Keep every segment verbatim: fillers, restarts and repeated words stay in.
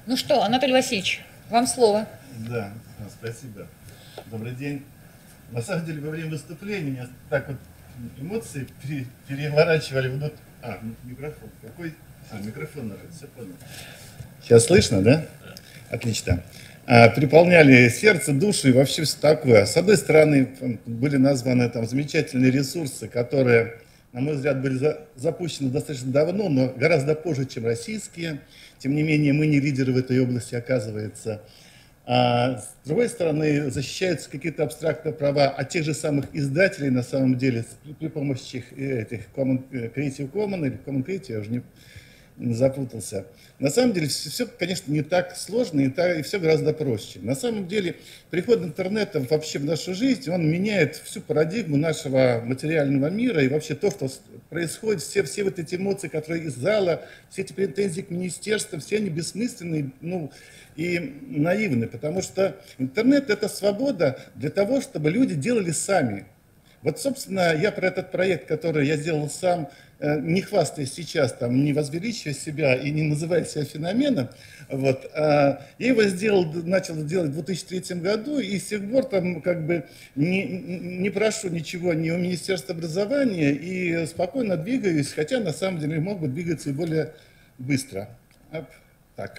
Ну что, Анатолий Васильевич, вам слово. Да, спасибо. Добрый день. На самом деле, во время выступления меня так вот эмоции пере, переворачивали. Вот, а, микрофон. Какой? А, микрофон нажать, все понял. Сейчас слышно, да? Отлично. А, переполняли сердце, душу и вообще все такое. С одной стороны, были названы там замечательные ресурсы, которые, на мой взгляд, были за, запущены достаточно давно, но гораздо позже, чем российские. Тем не менее, мы не лидеры в этой области, оказывается. А с другой стороны, защищаются какие-то абстрактные права от тех же самых издателей, на самом деле, при помощи этих Common, Creative Commons или Common Creative, я уже не, не запутался. На самом деле, все, все, конечно, не так сложно, и, так, и все гораздо проще. На самом деле, приход интернета вообще в нашу жизнь, он меняет всю парадигму нашего материального мира, и вообще то, что происходит, все, все вот эти эмоции, которые из зала, все эти претензии к министерствам, все они бессмысленные, ну, и наивны, потому что интернет – это свобода для того, чтобы люди делали сами. Вот, собственно, я про этот проект, который я сделал сам, не хвастаясь сейчас, там, не возвеличивая себя и не называя себя феноменом, вот, а я его сделал, начал делать в две тысячи третьем году, и с тех пор там как бы не, не прошу ничего ни у Министерства образования и спокойно двигаюсь, хотя на самом деле мог бы двигаться и более быстро. Оп, так.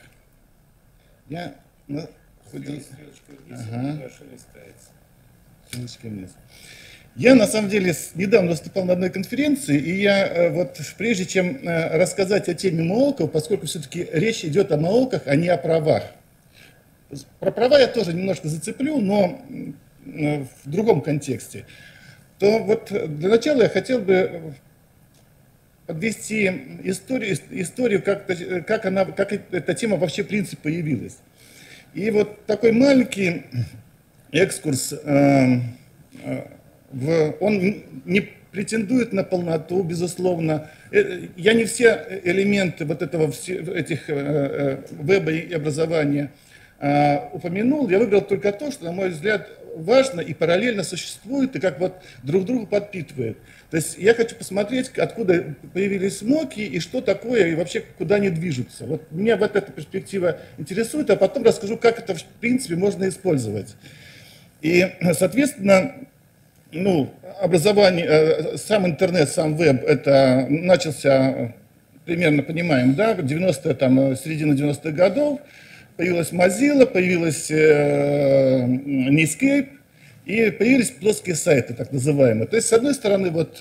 Я ну, худей... ага. Ссылочка вниз. Я, на самом деле, недавно выступал на одной конференции, и я вот, прежде чем рассказать о теме МООКов, поскольку все-таки речь идет о МООКах, а не о правах. Про права я тоже немножко зацеплю, но в другом контексте. То вот для начала я хотел бы подвести историю, историю как, как, она, как эта тема вообще в принципе появилась. И вот такой маленький экскурс, э, э, в, он не претендует на полноту, безусловно. Я не все элементы вот этого, этих э, веба и образования э, упомянул, я выбрал только то, что, на мой взгляд, важно и параллельно существует, и как вот друг друга подпитывает. То есть я хочу посмотреть, откуда появились МООКи и что такое, и вообще куда они движутся. Вот меня вот эта перспектива интересует, а потом расскажу, как это в принципе можно использовать. И, соответственно, ну, образование, сам интернет, сам веб, это начался, примерно понимаем, да, в девяностые, там, середина девяностых годов, появилась Mozilla, появилась э, Netscape, и появились плоские сайты, так называемые. То есть, с одной стороны, вот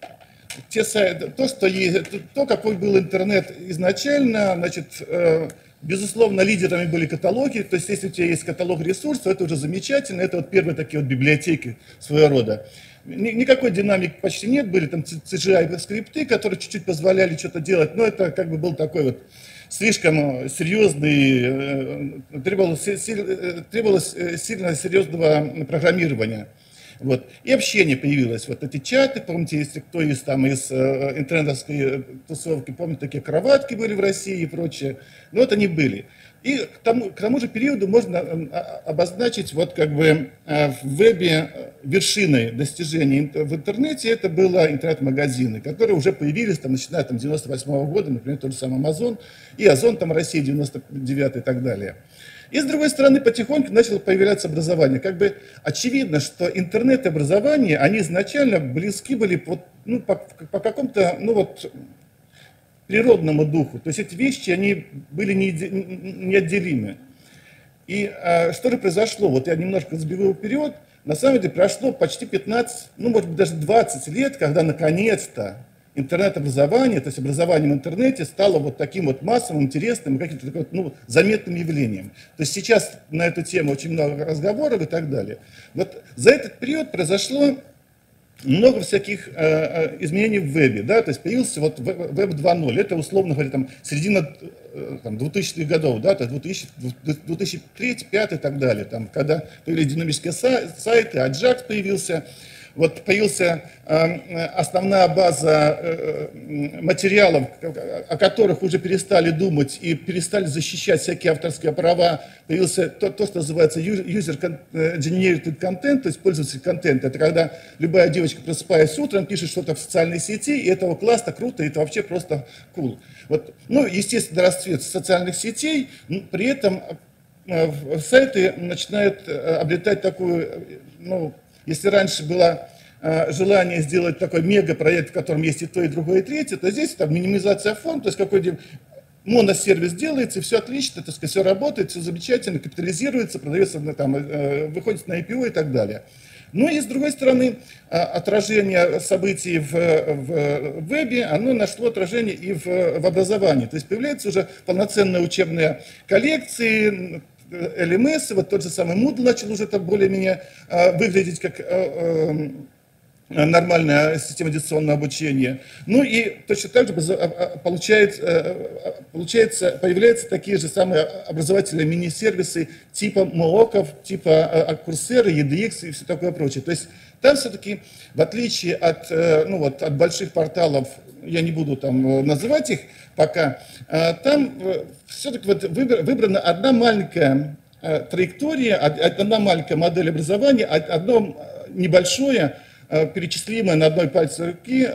те сайты, то, что есть, то, какой был интернет изначально, значит, э, безусловно, лидерами были каталоги. То есть, если у тебя есть каталог ресурсов, это уже замечательно. Это вот первые такие вот библиотеки своего рода. Никакой динамики почти нет, были там си джи ай-скрипты, которые чуть-чуть позволяли что-то делать, но это как бы был такой вот слишком серьезный, требовалось, требовалось сильно серьезного программирования. Вот. И общение появилось. Вот эти чаты, помните, если кто из, там, из интернетовской тусовки, помните, такие кроватки были в России и прочее, но это не были. И к тому, к тому же периоду можно обозначить вот как бы в вебе вершиной достижений в интернете, это было интернет-магазины, которые уже появились, там, начиная там, с девяносто восьмого года, например, тот же самый Amazon, и Озон там Россия девяносто девятый и так далее. И с другой стороны, потихоньку начало появляться образование. Как бы очевидно, что интернет и образование, они изначально близки были по, ну, по, по какому-то, ну вот, природному духу. То есть эти вещи, они были неотделимы. И а, что же произошло? Вот я немножко забегу вперед. На самом деле прошло почти пятнадцать, ну может быть даже двадцать лет, когда наконец-то интернет-образование, то есть образование в интернете стало вот таким вот массовым, интересным, каким-то таким, ну, заметным явлением. То есть сейчас на эту тему очень много разговоров и так далее. Вот за этот период произошло много всяких э, изменений в вебе, да, то есть появился вот веб два ноль, это условно говоря там середина там, двухтысячных годов, да, то есть две тысячи третий, две тысячи пятый и так далее, там, когда появились динамические сайты, Аджакс появился, Вот появился основная база материалов, о которых уже перестали думать и перестали защищать всякие авторские права. Появился то, то что называется user-generated content, то есть пользовательский контент. Это когда любая девочка, просыпаясь утром, пишет что-то в социальной сети, и этого классно, круто, и это вообще просто cool. Вот. Ну, естественно, расцвет социальных сетей, при этом сайты начинают обретать такую, ну, если раньше было э, желание сделать такой мегапроект, в котором есть и то, и другое, и третье, то здесь там минимизация фонда, то есть какой-то моносервис делается, и все отлично, так сказать, все работает, все замечательно, капитализируется, продается, там, э, выходит на ай пи о и так далее. Ну и с другой стороны, отражение событий в, в вебе, оно нашло отражение и в, в образовании. То есть появляются уже полноценные учебные коллекции, эл эм эс, вот тот же самый Moodle начал уже так более-менее выглядеть как нормальная система дистанционного обучения. Ну и точно так же получается, получается, появляются такие же самые образовательные мини-сервисы типа мооков, типа Coursera, и ди экс и все такое прочее. То есть там все-таки, в отличие от, ну вот, от больших порталов, я не буду там называть их пока, там все-таки вот выбрана одна маленькая траектория, одна маленькая модель образования, одно небольшое, перечислимое на одной пальце руки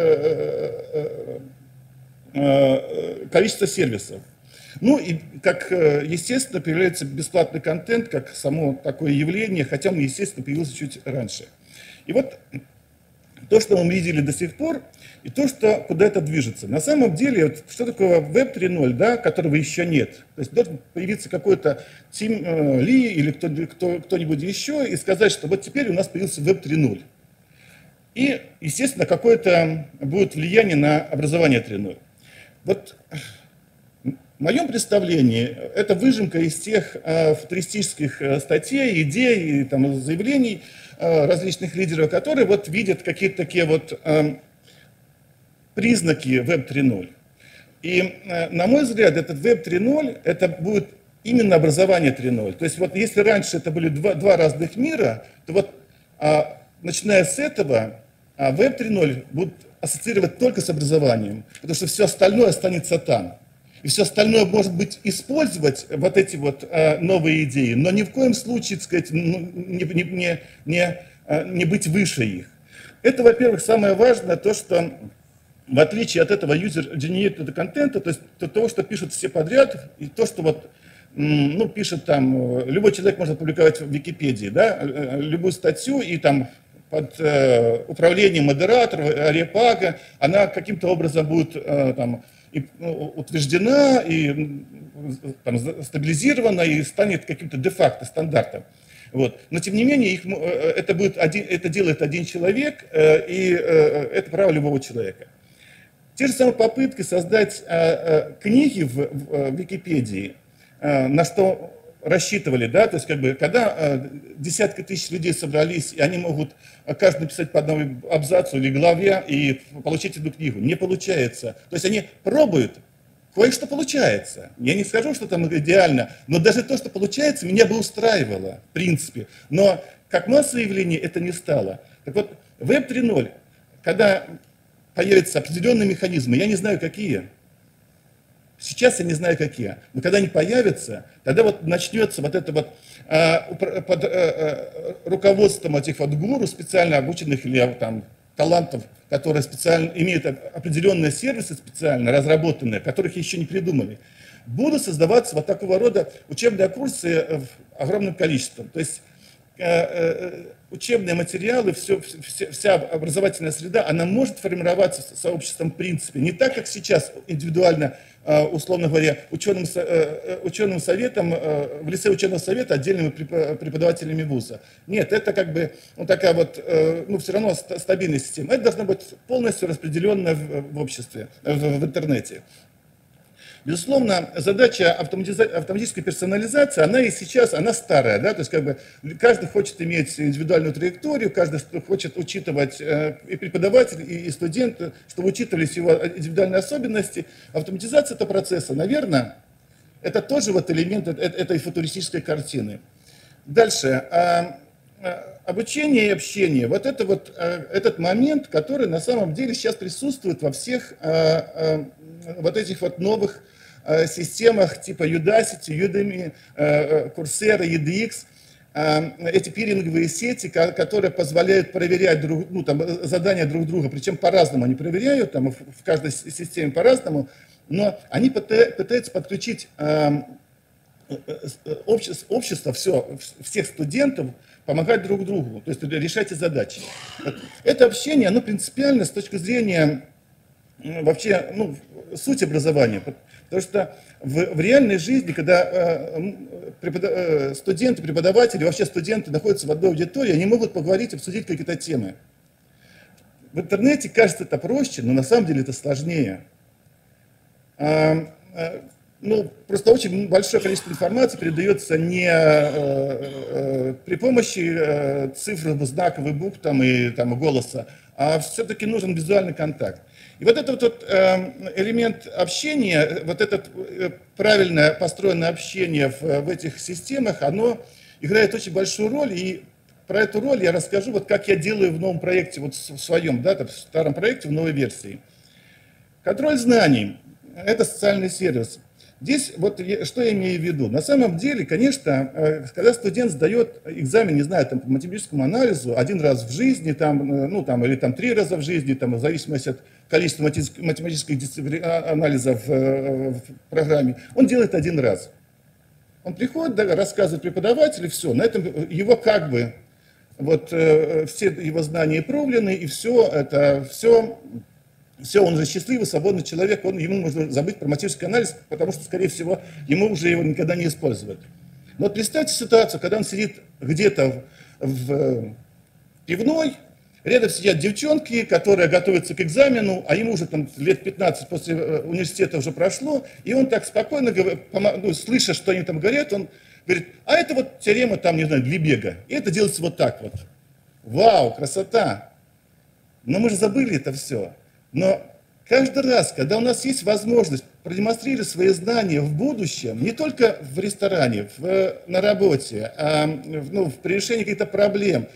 количество сервисов. Ну и, как естественно, появляется бесплатный контент, как само такое явление, хотя он, естественно, появился чуть раньше. И вот то, что мы видели до сих пор, и то, что куда это движется. На самом деле, вот, что такое веб три ноль, да, которого еще нет? То есть должен появиться какой-то Тим э, Ли или кто, кто, кто-нибудь еще и сказать, что вот теперь у нас появился веб три ноль. И, естественно, какое-то будет влияние на образование три ноль. Вот в моем представлении это выжимка из тех э, футуристических э, статей, идей, там, заявлений э, различных лидеров, которые вот видят какие-то такие вот э, признаки веб три ноль. И, э, на мой взгляд, этот веб три ноль, это будет именно образование три ноль. То есть вот если раньше это были два, два разных мира, то вот э, начиная с этого, э, веб три ноль будет ассоциировать только с образованием, потому что все остальное останется там. И все остальное может быть использовать вот эти вот э, новые идеи, но ни в коем случае, так сказать, ну, не, не, не, не, э, не быть выше их. Это, во-первых, самое важное, то, что в отличие от этого user-generated контента, то есть то, того, что пишут все подряд, и то, что вот, ну, пишет там, любой человек может опубликовать в Википедии, да, любую статью, и там под э, управлением модератора, репага, она каким-то образом будет э, там, и, ну, утверждена, и там, стабилизирована, и станет каким-то де-факто стандартом. Вот. Но тем не менее, их, это, будет один, это делает один человек, э, и э, это право любого человека. Те же самые попытки создать э, э, книги в, в, в Википедии, э, на что рассчитывали, да, то есть как бы, когда э, десятки тысяч людей собрались, и они могут э, каждый написать по одному абзацу или главе и получить эту книгу, не получается. То есть они пробуют, кое-что получается. Я не скажу, что там идеально, но даже то, что получается, меня бы устраивало, в принципе. Но как массовое явление это не стало. Так вот, веб три ноль, когда появятся определенные механизмы, я не знаю какие, сейчас я не знаю какие, но когда они появятся, тогда вот начнется вот это вот э, под э, руководством этих вот гуру, специально обученных или там талантов, которые специально имеют определенные сервисы специально разработанные, которых еще не придумали, будут создаваться вот такого рода учебные курсы в огромном количестве. То есть учебные материалы, все, все, вся образовательная среда, она может формироваться сообществом в принципе. Не так, как сейчас индивидуально, условно говоря, ученым, ученым советом, в лице ученого совета отдельными преподавателями вуза. Нет, это как бы ну, такая вот, ну, все равно стабильная система. Это должно быть полностью распределенная в, в обществе, в, в интернете. Безусловно, задача автоматической персонализации, она и сейчас, она старая, да, то есть как бы каждый хочет иметь индивидуальную траекторию, каждый хочет учитывать и преподаватель, и студент, чтобы учитывались его индивидуальные особенности. Автоматизация этого процесса, наверное, это тоже вот элемент этой футуристической картины. Дальше. обучение и общение, вот это вот э, этот момент, который на самом деле сейчас присутствует во всех э, э, вот этих вот новых э, системах типа Udacity, Udemy, э, Coursera, и ди икс, э, эти пиринговые сети, которые позволяют проверять друг, ну, там, задания друг друга, причем по-разному они проверяют, там, в каждой системе по-разному, но они пытаются подключить э, общество, общество все, всех студентов, помогать друг другу, то есть решать задачи. Это общение, оно принципиально с точки зрения вообще, ну, сути образования. Потому что в, в реальной жизни, когда э, преподав... э, студенты, преподаватели, вообще студенты находятся в одной аудитории, они могут поговорить, обсудить какие-то темы. В интернете кажется это проще, но на самом деле это сложнее. А, а, ну, просто очень большое количество информации передается не э, э, при помощи э, цифр, знаков и букв там, и там, голоса, а все-таки нужен визуальный контакт. И вот этот вот, э, элемент общения, вот это э, правильно построенное общение в, в этих системах, оно играет очень большую роль. И про эту роль я расскажу, вот как я делаю в новом проекте, вот в своем, да, в старом проекте, в новой версии. Контроль знаний – это социальный сервис. Здесь вот что я имею в виду. На самом деле, конечно, когда студент сдает экзамен, не знаю, там, по математическому анализу один раз в жизни, там, ну, там, или там, три раза в жизни, там, в зависимости от количества математических дисциплин, анализов в программе, он делает один раз. Он приходит, да, рассказывает преподавателю, все, на этом его как бы, вот, все его знания проблены, и все это, все... Все, он уже счастливый, свободный человек, он, ему нужно забыть про математический анализ, потому что, скорее всего, ему уже его никогда не использовать. Но вот представьте ситуацию, когда он сидит где-то в, в пивной, рядом сидят девчонки, которые готовятся к экзамену, а ему уже там лет пятнадцать после университета уже прошло, и он так спокойно, ну, слыша, что они там говорят, он говорит, а это вот теорема там, не знаю, Лебега, и это делается вот так вот. Вау, красота! Но мы же забыли это все. Но каждый раз, когда у нас есть возможность продемонстрировать свои знания в будущем, не только в ресторане, в, на работе, а ну, при решении каких-то проблем,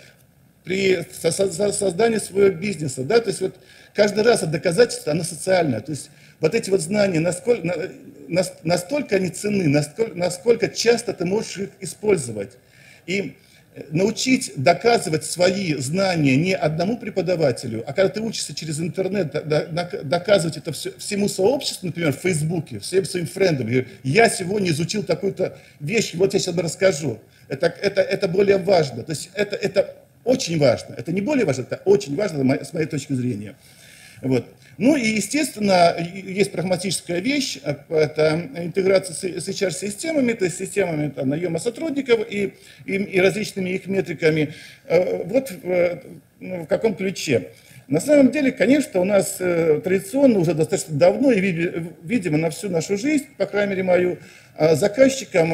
при создании своего бизнеса, да, то есть вот каждый раз это доказательство, оно социальное. То есть вот эти вот знания, насколько, настолько они ценны, насколько, насколько часто ты можешь их использовать. И научить доказывать свои знания не одному преподавателю, а когда ты учишься через интернет, доказывать это всему сообществу, например, в Фейсбуке, всем своим френдам. Я сегодня изучил такую-то вещь, вот я сейчас расскажу. Это, это, это более важно. То есть это, это очень важно. Это не более важно, это очень важно с моей точки зрения. Вот. Ну и, естественно, есть прагматическая вещь, это интеграция с эйч ар-системами, то есть системами там, наема сотрудников и, и, и различными их метриками. Вот в, ну, в каком ключе. На самом деле, конечно, у нас традиционно уже достаточно давно и, видимо, на всю нашу жизнь, по крайней мере, мою, заказчикам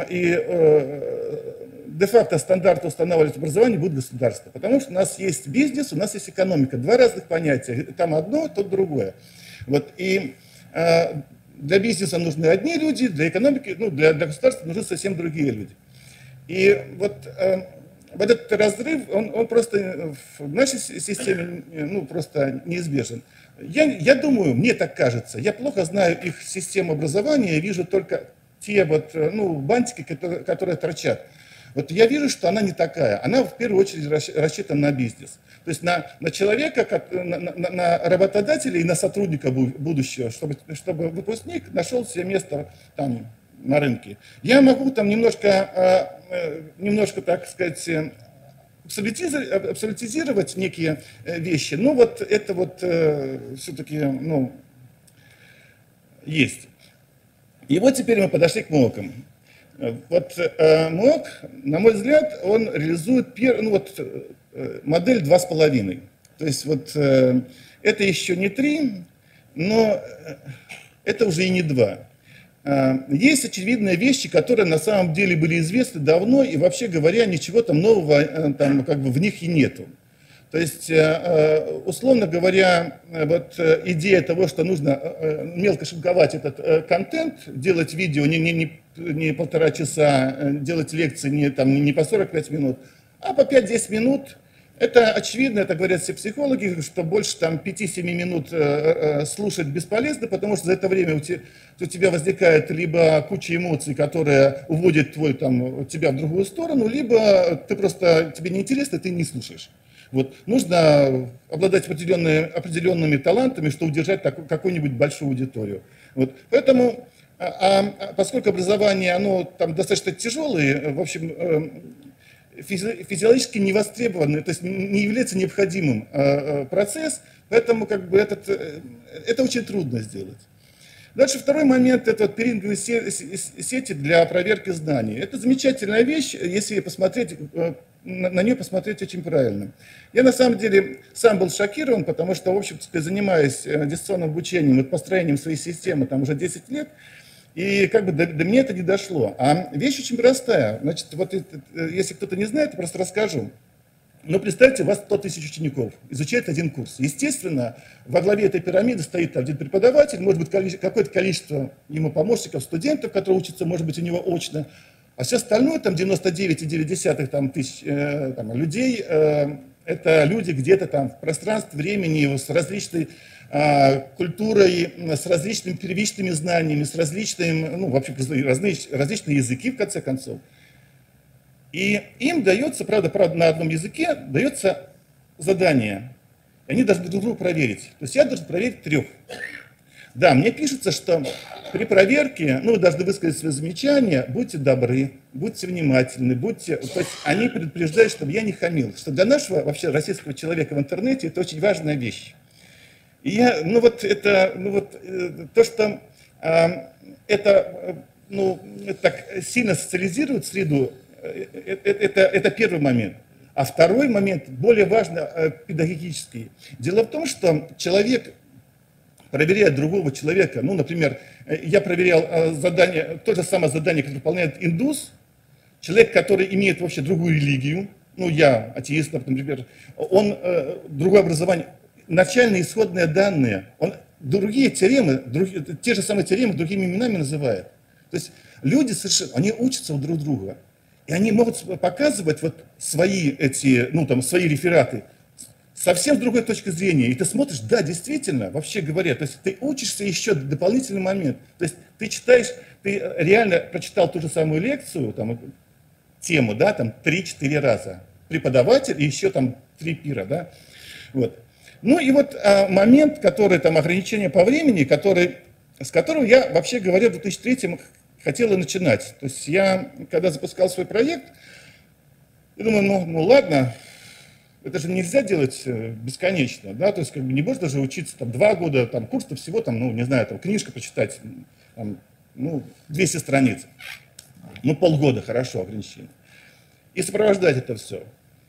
и де-факто стандарты устанавливать образование будет государство. Потому что у нас есть бизнес, у нас есть экономика. Два разных понятия. Там одно, тут другое. Вот. И э, для бизнеса нужны одни люди, для экономики, ну, для, для государства нужны совсем другие люди. И вот, э, вот этот разрыв, он, он просто в нашей системе ну, просто неизбежен. Я, я думаю, мне так кажется, я плохо знаю их систему образования, я вижу только те вот, ну, бантики, которые, которые торчат. Вот я вижу, что она не такая. Она в первую очередь рассчитана на бизнес. То есть на, на человека, как, на, на, на работодателя и на сотрудника будущего, чтобы, чтобы выпускник нашел себе место там, на рынке. Я могу там немножко, немножко так сказать, абсолютизировать некие вещи, но вот это вот все-таки ну, есть. И вот теперь мы подошли к МООКам. Вот э, МООК, на мой взгляд, он реализует пер, ну, вот, э, модель два с половиной. То есть вот э, это еще не три, но это уже и не два. Э, есть очевидные вещи, которые на самом деле были известны давно, и вообще говоря, ничего там нового э, там, как бы в них и нету. То есть, условно говоря, вот идея того, что нужно мелко шинковать этот контент, делать видео не, не, не, не полтора часа, делать лекции не, там, не по сорок пять минут, а по пять-десять минут, Это очевидно, это говорят все психологи, что больше там пяти-семи минут э, э, слушать бесполезно, потому что за это время у тебя, у тебя возникает либо куча эмоций, которые уводят твой, там, тебя в другую сторону, либо ты просто, тебе неинтересно, ты не слушаешь. Вот. Нужно обладать определенными, определенными талантами, чтобы удержать такую, какую-нибудь большую аудиторию. Вот. Поэтому, а, а, поскольку образование, оно там достаточно тяжелое, в общем, э, физи физиологически не востребованный, то есть не является необходимым э, процесс, поэтому как бы этот, э, это очень трудно сделать. Дальше второй момент – это вот пиринговые сети для проверки знаний. Это замечательная вещь, если посмотреть, на нее посмотреть очень правильно. Я на самом деле сам был шокирован, потому что, в общем-то, занимаясь дистанционным обучением и построением своей системы там уже десять лет, и как бы до, до меня это не дошло. А вещь очень простая. Значит, вот это, если кто-то не знает, я просто расскажу. Но представьте, у вас сто тысяч учеников, изучает один курс. Естественно, во главе этой пирамиды стоит один преподаватель, может быть, какое-то количество ему помощников, студентов, которые учатся, может быть, у него очно. А все остальное, там девяносто девять целых девять десятых там, тысяч э, там, людей, э, это люди где-то там в пространстве, времени, с различной э, культурой, с различными первичными знаниями, с различными, ну, вообще, разные, различные языки, в конце концов. И им дается, правда, правда, на одном языке дается задание. И они должны друг друга проверить. То есть я должен проверить трех. Да, мне пишется, что при проверке, ну, вы должны высказать свои замечания, будьте добры, будьте внимательны, будьте... То есть они предупреждают, чтобы я не хамил. Что для нашего вообще российского человека в интернете это очень важная вещь. И я, ну вот это, ну вот то, что э, это, ну, так сильно социализирует среду, Это, это первый момент. А второй момент, более важный, педагогический. Дело в том, что человек, проверяя другого человека, ну, например, я проверял задание, то же самое задание, которое выполняет индус, человек, который имеет вообще другую религию, ну, я атеист, например, он, другое образование, начальные исходные данные, он другие теоремы, друг, те же самые теоремы другими именами называет. То есть люди совершенно, они учатся у друг друга. И они могут показывать вот свои эти, ну там, свои рефераты совсем с другой точки зрения. И ты смотришь, да, действительно, вообще говоря, то есть ты учишься еще дополнительный момент. То есть ты читаешь, ты реально прочитал ту же самую лекцию, там, тему, да, там, три-четыре раза. Преподаватель и еще там три пира, да. Вот. Ну и вот а, момент, который там ограничение по времени, который, с которого я, вообще говоря, в две тысячи третьем хотела начинать. То есть я, когда запускал свой проект, я думаю, ну, ну ладно, это же нельзя делать бесконечно, да, то есть как бы не можно же учиться там два года, там курс-то всего, там, ну, не знаю, там книжка почитать, там, ну, двести страниц, ну, полгода, хорошо, ограничение. И сопровождать это все.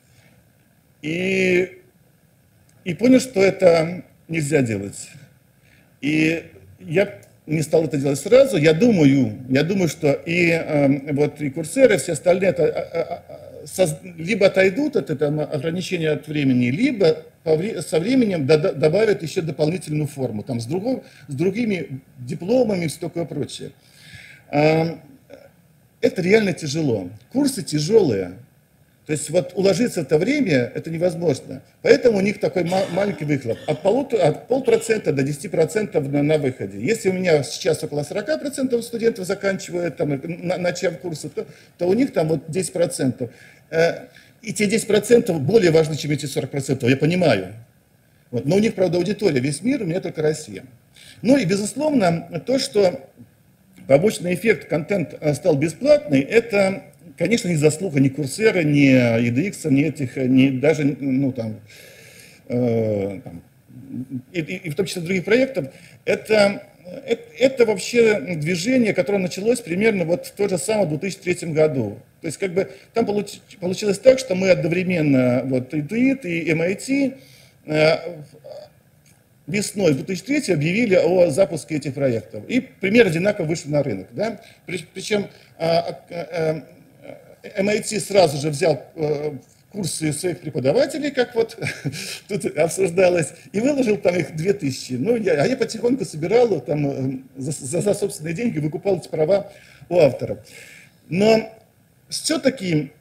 И, и понял, что это нельзя делать. И я не стал это делать сразу. Я думаю, я думаю, что и э, вот и Курсера, и все остальные это, э, э, со, либо отойдут от этого ограничения от времени, либо по, со временем до, добавят еще дополнительную форму, там, с, другой, с другими дипломами и все такое прочее. Э, это реально тяжело. Курсы тяжелые. То есть вот уложиться в это время, это невозможно. Поэтому у них такой маленький выхлоп. От, полутора, от полпроцента до десяти процентов на, на выходе. Если у меня сейчас около сорока процентов студентов заканчивают, там, на, начав курсы, то, то у них там вот десять процентов. И те десять процентов более важны, чем эти сорок процентов, я понимаю. Вот. Но у них, правда, аудитория весь мир, у меня только Россия. Ну и, безусловно, то, что побочный эффект, контент стал бесплатный, это... Конечно, не заслуга ни Курсера, ни и ди икс, ни этих, ни даже, ну, там, э, там и, и в том числе других проектов. Это, это, это вообще движение, которое началось примерно вот в то же самое две тысячи третьем году. То есть, как бы, там получ, получилось так, что мы одновременно, вот, и ди ай ти, и эм ай ти, э, весной две тысячи третьего объявили о запуске этих проектов. И примерно одинаково вышли на рынок. Да? Причем э, э, эм ай ти сразу же взял э, курсы своих преподавателей, как вот тут обсуждалось, и выложил там их две тысячи. Ну, я, а я потихоньку собирал там, э, за, за, за собственные деньги, выкупал эти права у авторов. Но все-таки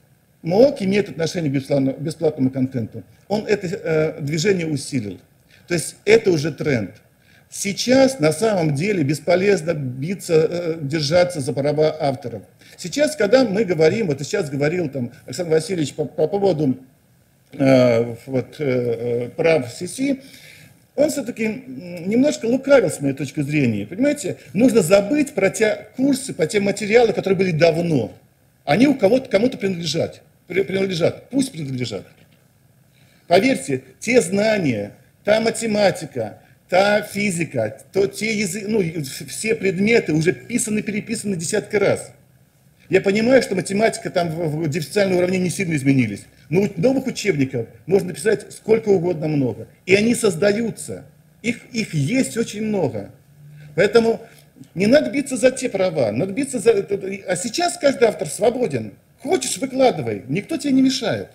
МООК имеет отношение к бесплатному, бесплатному контенту, он это э, движение усилил. То есть это уже тренд. Сейчас на самом деле бесполезно биться, э, держаться за права авторов. Сейчас, когда мы говорим, вот сейчас говорил там Александр Васильевич по, по поводу э, вот, э, прав си си, он все-таки немножко лукавил с моей точки зрения. Понимаете, нужно забыть про те курсы, про те материалы, которые были давно. Они у кого-то, кому-то принадлежат, принадлежат, пусть принадлежат. Поверьте, те знания, та математика, та физика, то те языки, ну, все предметы уже писаны, переписаны десятки раз. Я понимаю, что математика там в дифференциальном уравнении не сильно изменились, но новых учебников можно написать сколько угодно много. И они создаются. Их, их есть очень много. Поэтому не надо биться за те права, надо биться за... А сейчас каждый автор свободен. Хочешь, выкладывай, никто тебе не мешает.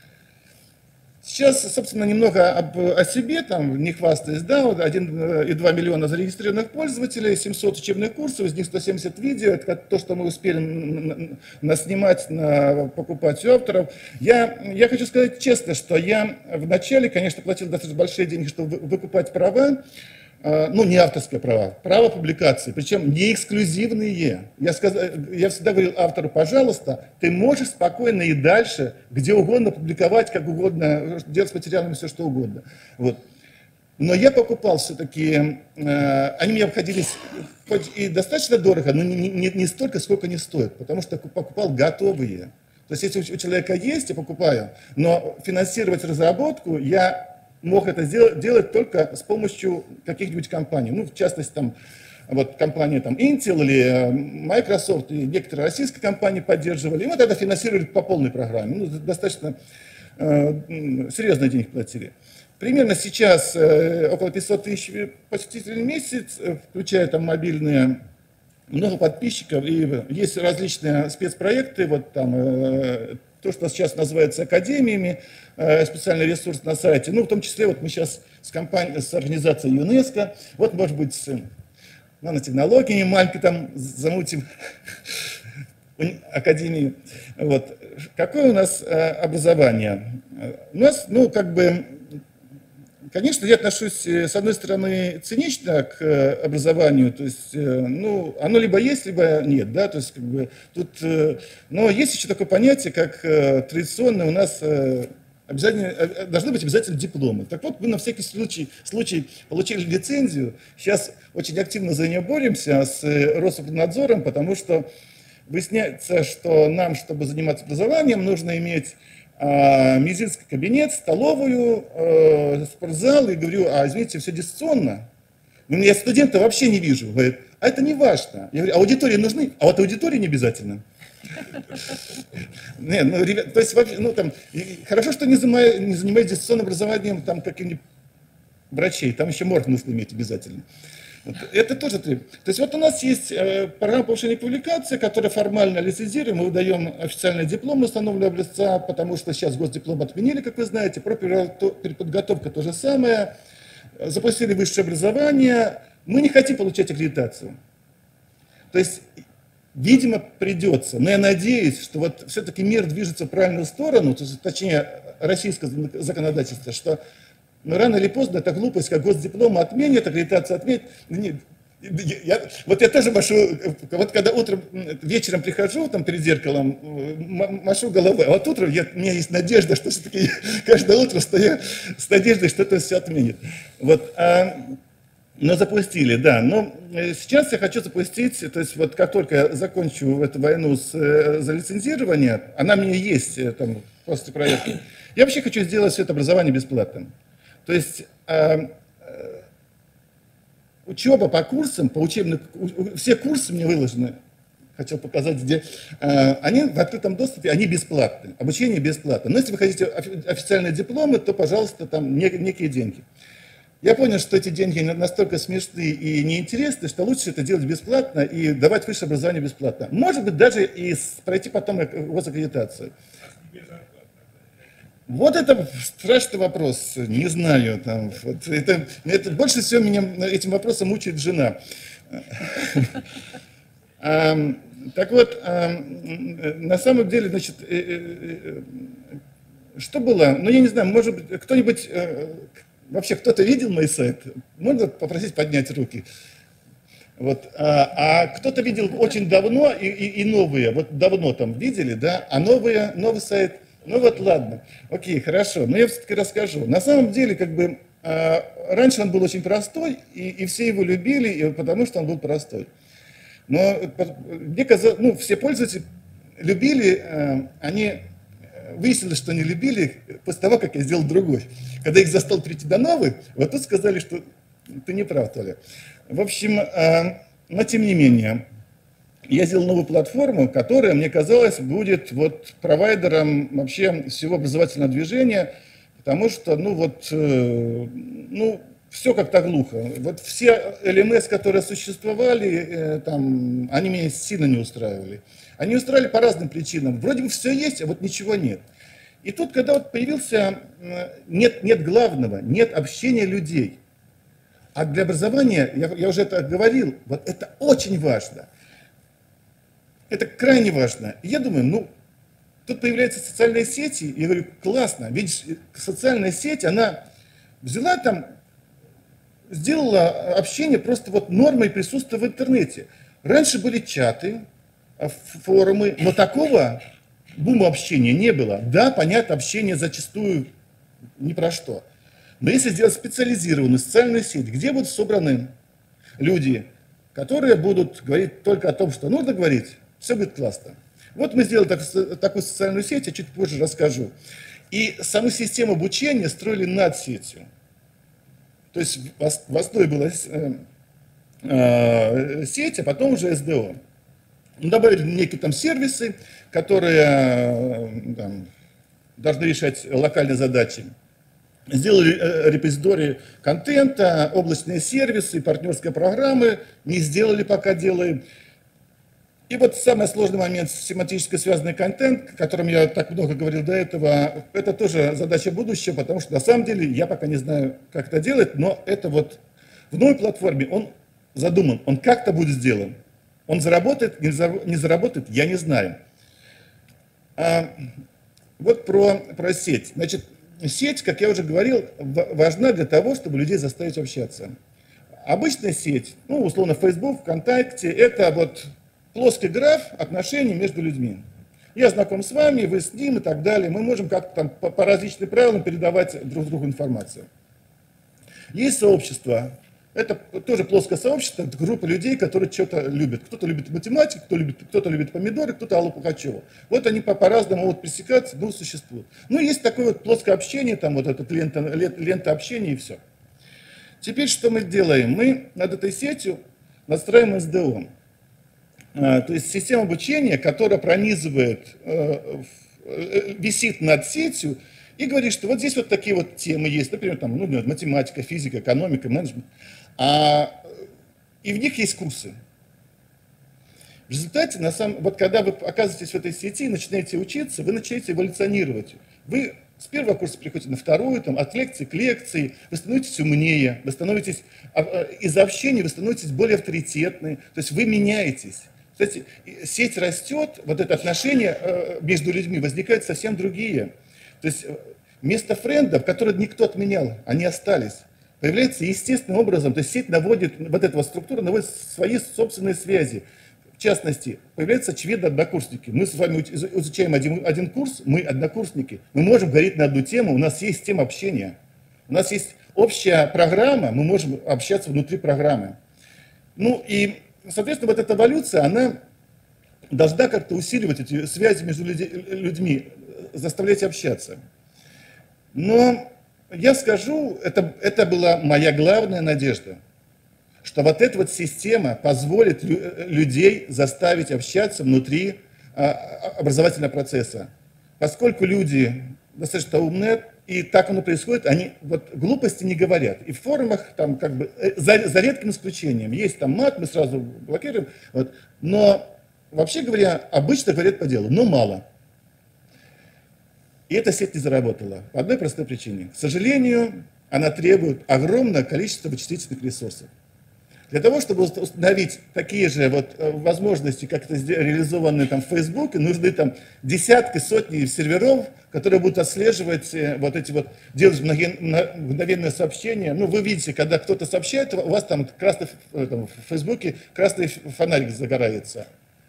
Сейчас, собственно, немного об, о себе, там, не хвастаясь, да, вот один и два миллиона зарегистрированных пользователей, семьсот учебных курсов, из них сто семьдесят видео, это то, что мы успели наснимать, на, покупать у авторов. Я, я хочу сказать честно, что я вначале, конечно, платил достаточно большие деньги, чтобы выкупать права, ну, не авторские права, право публикации, причем не эксклюзивные. Я, сказал, я всегда говорил автору, пожалуйста, ты можешь спокойно и дальше, где угодно публиковать, как угодно, делать с материалами все, что угодно. Вот. Но я покупал все-таки, э, они мне обходились хоть и достаточно дорого, но не, не, не столько, сколько они стоят, потому что покупал готовые. То есть если у человека есть, я покупаю, но финансировать разработку я... мог это сделать, делать только с помощью каких-нибудь компаний. Ну, в частности, там, вот, компания там, Intel или Microsoft, и некоторые российские компании поддерживали. И вот это финансировали по полной программе. Ну, достаточно э, серьезные деньги платили. Примерно сейчас э, около пятьсот тысяч посетителей в месяц, включая там мобильные, много подписчиков, и есть различные спецпроекты, вот там, э, то, что сейчас называется академиями, э, специальный ресурс на сайте, ну, в том числе, вот мы сейчас с, компанией, с организацией ЮНЕСКО, вот, может быть, с нанотехнологиями маленько там замутим академию. Вот. Какое у нас э, образование? У нас, ну, как бы, конечно, я отношусь, с одной стороны, цинично к образованию, то есть, ну, оно либо есть, либо нет, да, то есть, как бы, тут, но есть еще такое понятие, как традиционно у нас обязательно, должны быть обязательно дипломы. Так вот, мы на всякий случай, случай получили лицензию, сейчас очень активно за нее боремся с Рособорнадзором, потому что выясняется, что нам, чтобы заниматься образованием, нужно иметь медицинский кабинет, столовую, э, спортзал, и говорю, а извините, все дистанционно. Я студента вообще не вижу. Говорит, а это не важно. Я говорю, аудитории нужны, а вот аудитории не обязательно. Не, ну, ребят, то есть, ну, там, хорошо, что не занимаюсь, не занимаюсь дистанционным образованием там каким-нибудь врачей, там еще морг нужно иметь обязательно. Это тоже требует. То есть вот у нас есть э, программа повышения квалификации, которая формально лицензируем, мы выдаем официальный диплом установленного образца, потому что сейчас госдиплом отменили, как вы знаете, про переподготовка то же самое, запустили высшее образование, мы не хотим получать аккредитацию. То есть, видимо, придется, но я надеюсь, что вот все-таки мир движется в правильную сторону, то есть, точнее, российское законодательство, что но рано или поздно эта глупость, как госдиплом отменят, аккредитацию отменят. Я, вот я тоже машу, вот когда утром, вечером прихожу, там перед зеркалом, машу головой, а вот утром я, у меня есть надежда, что все-таки каждое утро стою с надеждой, что это все отменит. Вот, а, но запустили, да. Но сейчас я хочу запустить, то есть вот как только я закончу эту войну с, за лицензирование, она у меня есть там, после проекта, я вообще хочу сделать все это образование бесплатным. То есть э, э, учеба по курсам, по учебным, все курсы мне выложены, хотел показать, где, э, они в открытом доступе, они бесплатны, обучение бесплатно. Но если вы хотите официальные дипломы, то, пожалуйста, там нек, некие деньги. Я понял, что эти деньги настолько смешные и неинтересны, что лучше это делать бесплатно и давать высшее образование бесплатно. Может быть, даже и пройти потом госаккредитацию. Вот это страшный вопрос, не знаю, там, вот, это, это, больше всего меня этим вопросом мучает жена. Так вот, на самом деле, значит, что было? Ну, я не знаю, может быть, кто-нибудь, вообще кто-то видел мой сайт? Можно попросить поднять руки? Вот, а, а кто-то видел очень давно и, и, и новые, вот давно там видели, да, а новые, новый сайт, ну вот ладно, окей, хорошо, но я все-таки расскажу. На самом деле, как бы, раньше он был очень простой, и, и все его любили, и, потому что он был простой. Но мне казалось, ну, все пользователи любили, они выяснилось, что они любили после того, как я сделал другой. Когда их застал перейти до новой, вот тут сказали, что ты не прав, Толя. В общем, но тем не менее, я сделал новую платформу, которая, мне казалось, будет вот провайдером вообще всего образовательного движения, потому что, ну вот, ну, все как-то глухо. Вот все эл эм эс, которые существовали, там, они меня сильно не устраивали. Они устраивали по разным причинам. Вроде бы все есть, а вот ничего нет. И тут, когда вот появился, нет, нет главного, нет общения людей. А для образования, я, я уже это говорил, вот это очень важно. Это крайне важно. И я думаю, ну, тут появляются социальные сети, и я говорю, классно, видишь, социальная сеть, она взяла там, сделала общение просто вот нормой присутствия в интернете. Раньше были чаты, форумы, но такого бума общения не было. Да, понятно, общение зачастую ни про что. Но если сделать специализированную социальную сеть, где будут собраны люди, которые будут говорить только о том, что нужно говорить, все будет классно. Вот мы сделали так, такую социальную сеть, я чуть позже расскажу. И саму систему обучения строили над сетью. То есть в основе была э, э, сеть, а потом уже эс дэ о. Добавили некие там сервисы, которые э, там, должны решать локальные задачи. Сделали э, репозитории контента, облачные сервисы, партнерские программы. Не сделали, пока делаем. И вот самый сложный момент, семантически связанный контент, о котором я так много говорил до этого, это тоже задача будущего, потому что на самом деле я пока не знаю, как это делать, но это вот в новой платформе он задуман, он как-то будет сделан. Он заработает, не заработает, я не знаю. А вот про, про сеть. Значит, сеть, как я уже говорил, важна для того, чтобы людей заставить общаться. Обычная сеть, ну, условно, Facebook, ВКонтакте, это вот плоский граф отношений между людьми. Я знаком с вами, вы с ним и так далее. Мы можем как-то там по, по различным правилам передавать друг другу информацию. Есть сообщество. Это тоже плоское сообщество, это группа людей, которые что-то любят. Кто-то любит математику, кто любит, кто-то любит помидоры, кто-то Аллу Пугачеву. Вот они по- по-разному могут пересекаться, но существуют. Ну, есть такое вот плоское общение, там вот эта лента, лента общения и все. Теперь что мы делаем? Мы над этой сетью настраиваем эс дэ о. То есть система обучения, которая пронизывает, висит над сетью и говорит, что вот здесь вот такие вот темы есть, например, там, ну, математика, физика, экономика, менеджмент, а, и в них есть курсы. В результате, на самом, вот когда вы оказываетесь в этой сети и начинаете учиться, вы начинаете эволюционировать. Вы с первого курса приходите на вторую, там, от лекции к лекции, вы становитесь умнее, вы становитесь, из общения вы становитесь более авторитетны, то есть вы меняетесь. Кстати, сеть растет, вот это отношение между людьми возникают совсем другие. То есть вместо френдов, которые никто отменял, они остались. Появляется естественным образом, то есть сеть наводит, вот эта структура наводит свои собственные связи. В частности, появляются очевидно однокурсники. Мы с вами изучаем один, один курс, мы однокурсники, мы можем говорить на одну тему, у нас есть тема общения. У нас есть общая программа, мы можем общаться внутри программы. Ну и, соответственно, вот эта эволюция, она должна как-то усиливать эти связи между людьми, заставлять общаться. Но я скажу, это, это была моя главная надежда, что вот эта вот система позволит лю- людей заставить общаться внутри а, образовательного процесса. Поскольку люди достаточно умные, и так оно происходит, они вот глупости не говорят. И в форумах, там как бы, за, за редким исключением, есть там мат, мы сразу блокируем, вот, но вообще говоря, обычно говорят по делу, но мало. И эта сеть не заработала по одной простой причине. К сожалению, она требует огромное количество вычислительных ресурсов. Для того, чтобы установить такие же вот возможности, как это реализованы там в Фейсбуке, нужны там десятки, сотни серверов, которые будут отслеживать вот эти вот, делать мгновенные сообщения. Ну, вы видите, когда кто-то сообщает, у вас там красный, там, в Фейсбуке красный фонарик загорается.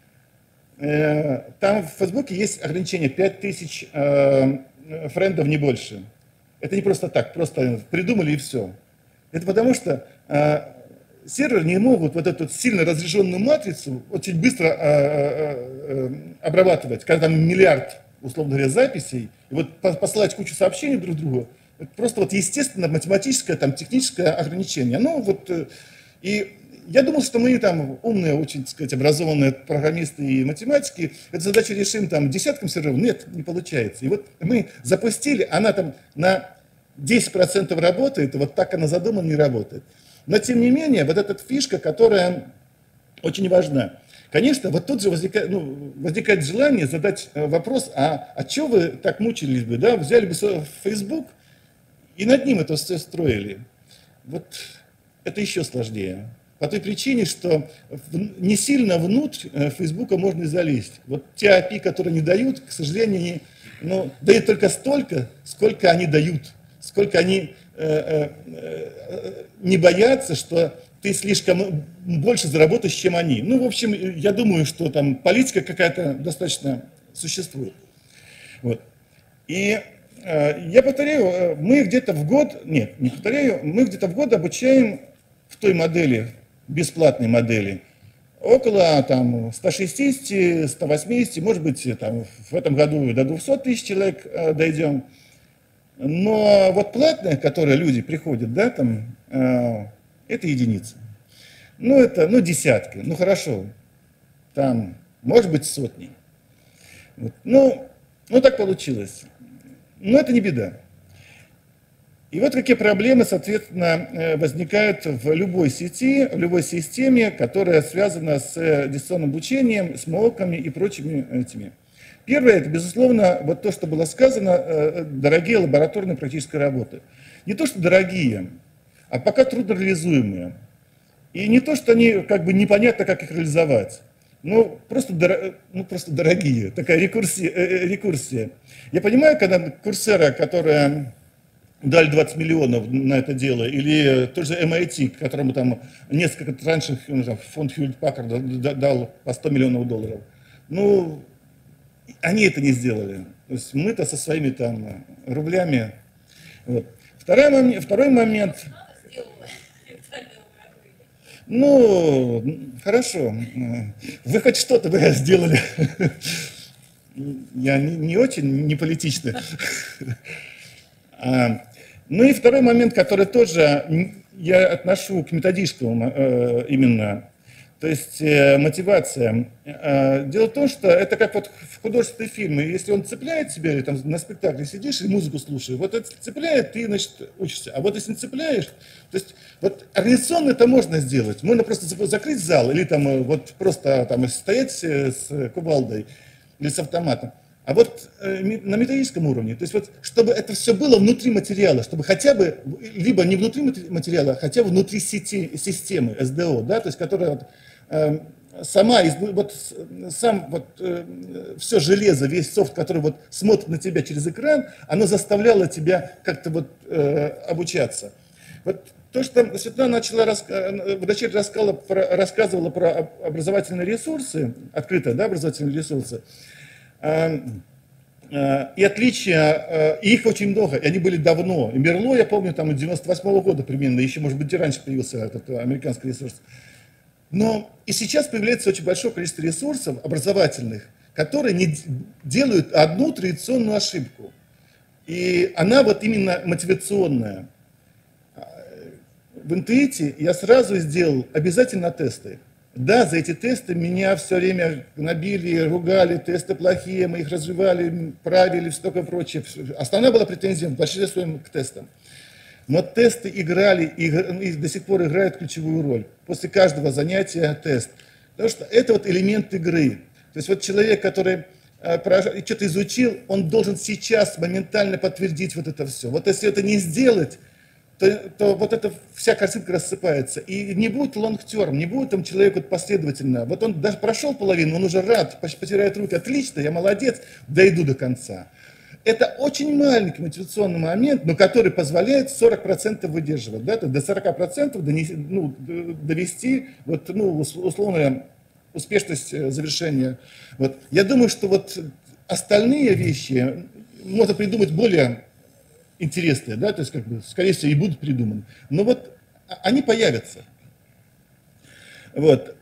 Там в Фейсбуке есть ограничение пять тысяч френдов, не больше. Это не просто так, просто придумали и все. Это потому что серверы не могут вот эту сильно разряженную матрицу очень быстро э, э, обрабатывать, когда там миллиард, условно говоря, записей, и вот посылать кучу сообщений друг другу, это просто вот естественно математическое, там, техническое ограничение. Ну, вот, э, и я думал, что мы там умные, очень, так сказать, образованные программисты и математики, эту задачу решим там десяткам серверов. Нет, не получается. И вот мы запустили, она там на десять процентов работает, и вот так она задумана, не работает. Но, тем не менее, вот эта фишка, которая очень важна. Конечно, вот тут же возникает, ну, возникает желание задать вопрос, а, а что вы так мучились бы, да, взяли бы Facebook и над ним это все строили. Вот это еще сложнее. По той причине, что не сильно внутрь Фейсбука можно и залезть. Вот те эй пи ай, которые не дают, к сожалению, не, ну, дают только столько, сколько они дают, сколько они э, э, не боятся, что ты слишком больше заработаешь, чем они. Ну, в общем, я думаю, что там политика какая-то достаточно существует. Вот. И э, я повторяю, мы где-то в год, нет, не повторяю, мы где-то в год обучаем в той модели, бесплатной модели, около там ста шестидесяти — ста восьмидесяти, может быть, там, в этом году до двухсот тысяч человек э, дойдем. Но вот платные, которые люди приходят, да, там, э, это единицы. Ну, это, ну, десятки, ну, хорошо, там, может быть, сотни. Вот. Ну, ну, так получилось. Но это не беда. И вот какие проблемы, соответственно, возникают в любой сети, в любой системе, которая связана с дистанционным обучением, с МООКами и прочими этими. Первое, это, безусловно, вот то, что было сказано, дорогие лабораторные практические работы. Не то, что дорогие, а пока трудно реализуемые. И не то, что они как бы непонятно, как их реализовать. Ну, просто, дор... ну, просто дорогие, такая рекурсия, э, рекурсия. Я понимаю, когда Курсера, которая дали двадцать миллионов на это дело, или тот же эм ай ти, которому там несколько раньше ну, там, фонд Хьюлетт-Паккарда дал по сто миллионов долларов. Ну, они это не сделали. То есть мы-то со своими там рублями. Вот. Второй момент, второй момент. Ну, хорошо. Вы хоть что-то вы сделали. Я не, не очень не политичный. Ну и второй момент, который тоже я отношу к методическому именно, то есть мотивация. Дело в том, что это как вот в художественные фильмы, если он цепляет тебя, или там на спектакле сидишь и музыку слушаешь, вот это цепляет, ты, значит, учишься. А вот если не цепляешь, то есть вот организационно это можно сделать. Можно просто закрыть зал, или там вот просто там стоять с кувалдой или с автоматом. А вот э, на методическом уровне, то есть вот, чтобы это все было внутри материала, чтобы хотя бы, либо не внутри материала, а хотя бы внутри сети, системы эс ди о, да, то есть которая вот, э, сама, вот, сам вот, э, все железо, весь софт, который вот смотрит на тебя через экран, оно заставляло тебя как-то вот э, обучаться. Вот то, что Светлана начала, вначале рассказывала про, рассказывала про образовательные ресурсы, открытые, да, образовательные ресурсы, и отличия, и их очень много, и они были давно. И Мерло, я помню, там, девяносто восьмого года примерно, еще, может быть, и раньше появился этот американский ресурс. Но и сейчас появляется очень большое количество ресурсов образовательных, которые не делают одну традиционную ошибку. И она вот именно мотивационная. В Интуите я сразу сделал обязательно тесты. Да, за эти тесты меня все время гнобили, ругали, тесты плохие, мы их развивали, правили, все такое прочее. Основная была претензия в большинстве своем к тестам. Но тесты играли и, и до сих пор играют ключевую роль. После каждого занятия тест. Потому что это вот элемент игры. То есть вот человек, который э, что-то изучил, он должен сейчас моментально подтвердить вот это все. Вот если это не сделать, то, то вот эта вся картинка рассыпается. И не будет long-term, не будет там человек вот последовательно. Вот он даже прошел половину, он уже рад, потирает руки, отлично, я молодец, дойду до конца. Это очень маленький мотивационный момент, но который позволяет сорок процентов выдерживать, да, до сорок процентов донести, ну, довести вот, ну, условно успешность завершения. Вот. Я думаю, что вот остальные вещи можно придумать более интересные, да, то есть, как бы, скорее всего, и будут придуманы. Но вот они появятся. Вот.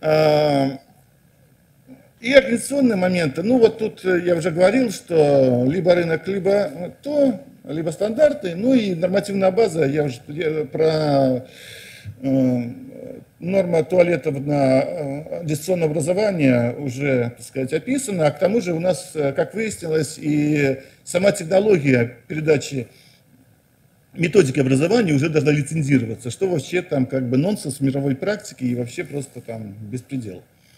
И организационные моменты, ну вот тут я уже говорил, что либо рынок, либо то, либо стандарты, ну и нормативная база, я уже я про э, норма туалетов на э, дистанционное образование уже, так сказать, описана, а к тому же у нас, как выяснилось, и сама технология передачи методики образования уже должна лицензироваться, что вообще там как бы нонсенс в мировой практике и вообще просто там беспредел.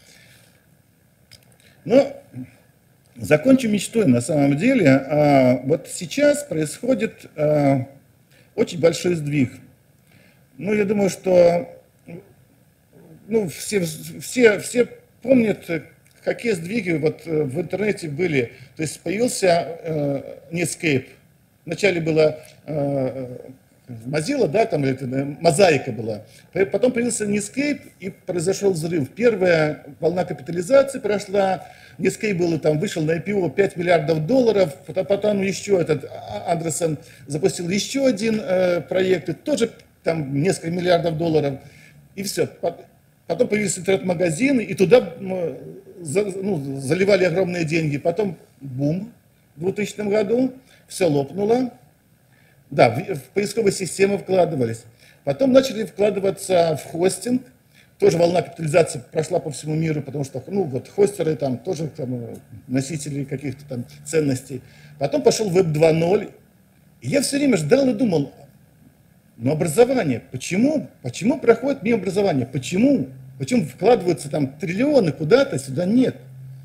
Но закончу мечтой на самом деле. А, вот сейчас происходит а, очень большой сдвиг. Ну, я думаю, что ну, все, все, все помнят, какие сдвиги вот в интернете были. То есть появился а, Netscape. Вначале была а, Mozilla, да, там это, мозаика была. Потом появился Netscape и произошел взрыв. Первая волна капитализации прошла. Netscape был, там, вышел на ай пи о пять миллиардов долларов. Потом еще этот Андерсон запустил еще один э, проект. И тоже там несколько миллиардов долларов. И все. Потом появился интернет-магазин, и туда ну, заливали огромные деньги. Потом бум в двухтысячном году. Все лопнуло. Да, в, в поисковые системы вкладывались. Потом начали вкладываться в хостинг. Тоже волна капитализации прошла по всему миру, потому что ну, вот, хостеры там тоже там, носители каких-то там ценностей. Потом пошел веб два ноль. И я все время ждал и думал, ну образование, почему? Почему проходит мимо образования? Почему? Почему вкладываются там триллионы куда-то, сюда нет?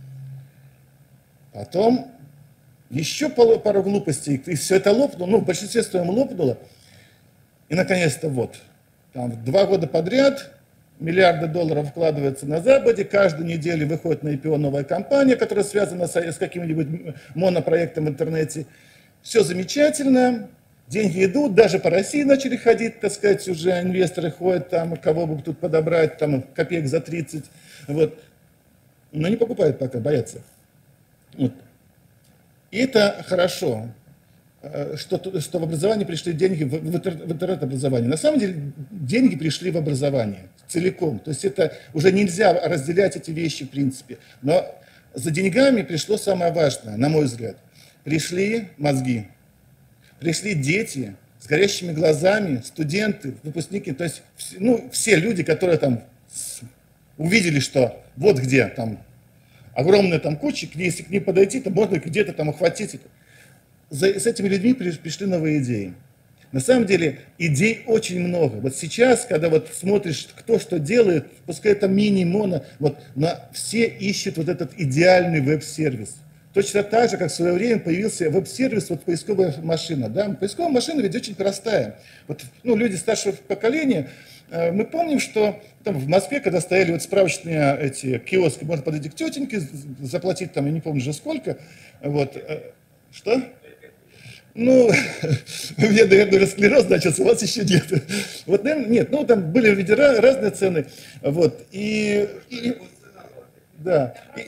Потом еще пару глупостей, и все это лопнуло, ну, в большинстве своем лопнуло. И, наконец-то, вот, там, два года подряд миллиарды долларов вкладываются на Западе, каждую неделю выходит на ай пи о новая компания, которая связана с, с каким-нибудь монопроектом в интернете. Все замечательно, деньги идут, даже по России начали ходить, так сказать, уже инвесторы ходят, там, кого бы тут подобрать, там, копеек за тридцать, вот. Но не покупают пока, боятся. Вот. И это хорошо, что, что в образование пришли деньги, в, в интернет-образование. На самом деле деньги пришли в образование целиком. То есть это уже нельзя разделять эти вещи в принципе. Но за деньгами пришло самое важное, на мой взгляд. Пришли мозги, пришли дети с горящими глазами, студенты, выпускники. То есть ну, все люди, которые там увидели, что вот где там огромная там куча, если к ней подойти, то можно где-то там охватить это. За, с этими людьми пришли новые идеи. На самом деле идей очень много. Вот сейчас, когда вот смотришь, кто что делает, пускай это мини, моно, вот, но все ищут вот этот идеальный веб-сервис. Точно так же, как в свое время появился веб-сервис, вот поисковая машина. Да? Поисковая машина ведь очень простая. Вот, ну, люди старшего поколения, э, мы помним, что там, в Москве, когда стояли вот справочные эти киоски, можно подойти к тетеньке, заплатить там, я не помню уже сколько. Вот, э, что? Ну, у меня, наверное, склероз начался, у вас еще нет. Вот, наверное, нет, ну, там были вроде разные цены, вот, и, и да, и,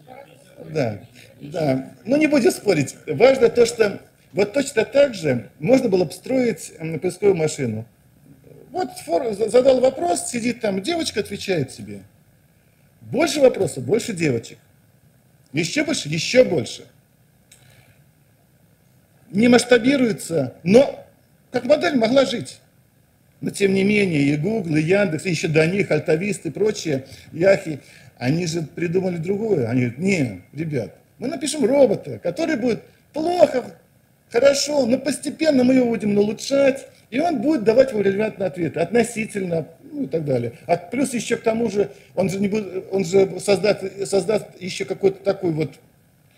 да, да, ну, не будем спорить. Важно то, что вот точно так же можно было бы строить поисковую машину. Вот задал вопрос, сидит там девочка, отвечает себе. Больше вопросов, больше девочек. Еще больше, еще больше. Не масштабируется, но как модель могла жить. Но тем не менее и Google, и Яндекс, и еще до них Альтавист и прочие, Яхи, они же придумали другое. Они говорят, не, ребят, мы напишем робота, который будет плохо, хорошо, но постепенно мы его будем улучшать, и он будет давать вам релевантные ответы, относительно, ну и так далее. А плюс еще к тому же, он же, не будет, он же создаст, создаст еще какой-то такой вот